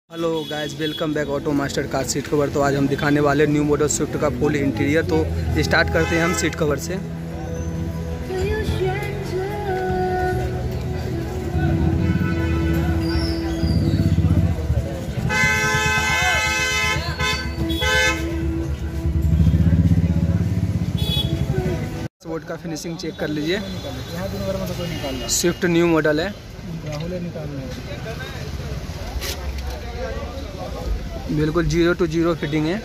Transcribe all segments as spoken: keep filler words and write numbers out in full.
Hello guys, welcome back auto master car seat cover. तो आज हम दिखाने वाले न्यू मॉडल स्विफ्ट का फुल इंटीरियर। तो स्टार्ट करते हैं हम सीट कवर से। बोर्ड का फिनिशिंग चेक कर लीजिए। स्विफ्ट न्यू मॉडल है, बिल्कुल जीरो टू जीरो फिटिंग है।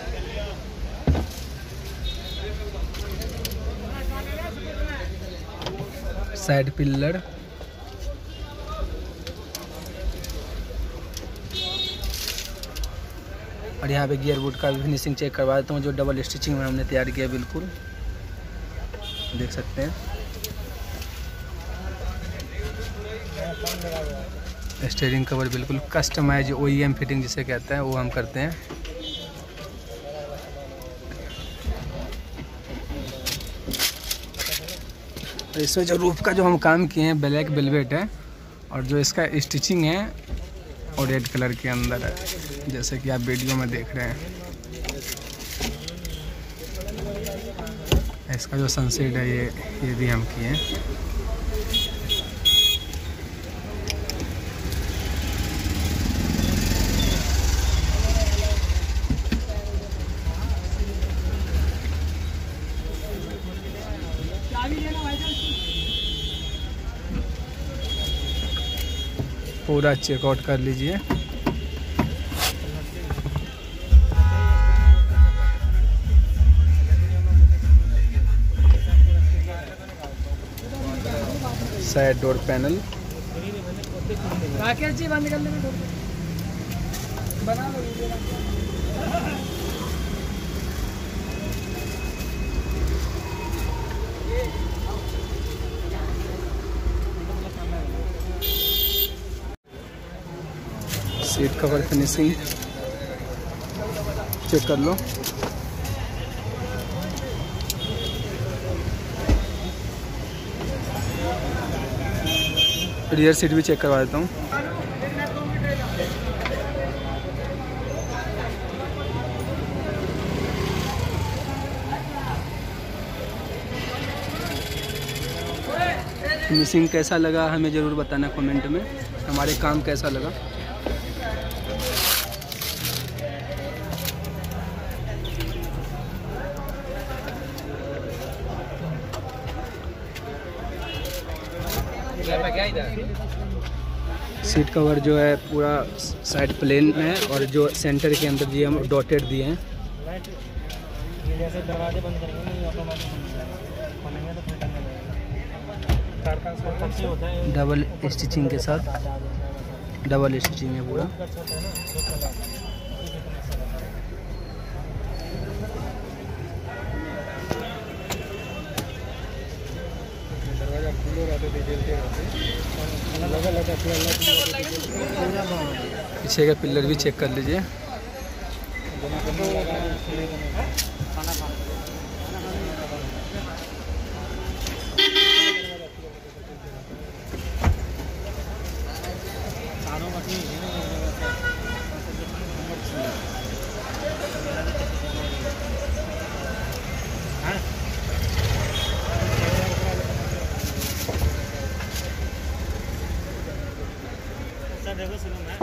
साइड पिलर, और यहाँ पे गियर बोर्ड का भी फिनिशिंग चेक करवा देता हूँ, जो डबल स्टिचिंग में हमने तैयार किया। बिल्कुल देख सकते हैं। स्टीयरिंग कवर बिल्कुल कस्टमाइज ओईएम फिटिंग जिसे कहते हैं वो हम करते हैं। इसमें जो रूफ का जो हम काम किए हैं ब्लैक वेलवेट है, और जो इसका स्टिचिंग है और रेड कलर के अंदर है, जैसे कि आप वीडियो में देख रहे हैं। इसका जो सनसेट है ये ये भी हम किए हैं। पूरा चेकआउट कर लीजिए। Side door panel, seat cover finishing check कर लो। रियर सीट भी चेक करवा देता हूँ। फिनिशिंग कैसा लगा हमें ज़रूर बताना कमेंट में, हमारे काम कैसा लगा। सीट कवर जो है पूरा साइड प्लेन है, और जो सेंटर के अंदर जी हम डॉटेड दिए हैं। डबल स्टिचिंग के साथ, डबल स्टिचिंग है पूरा। पीछे का पिलर भी चेक कर लीजिए। देखो सुनो मैं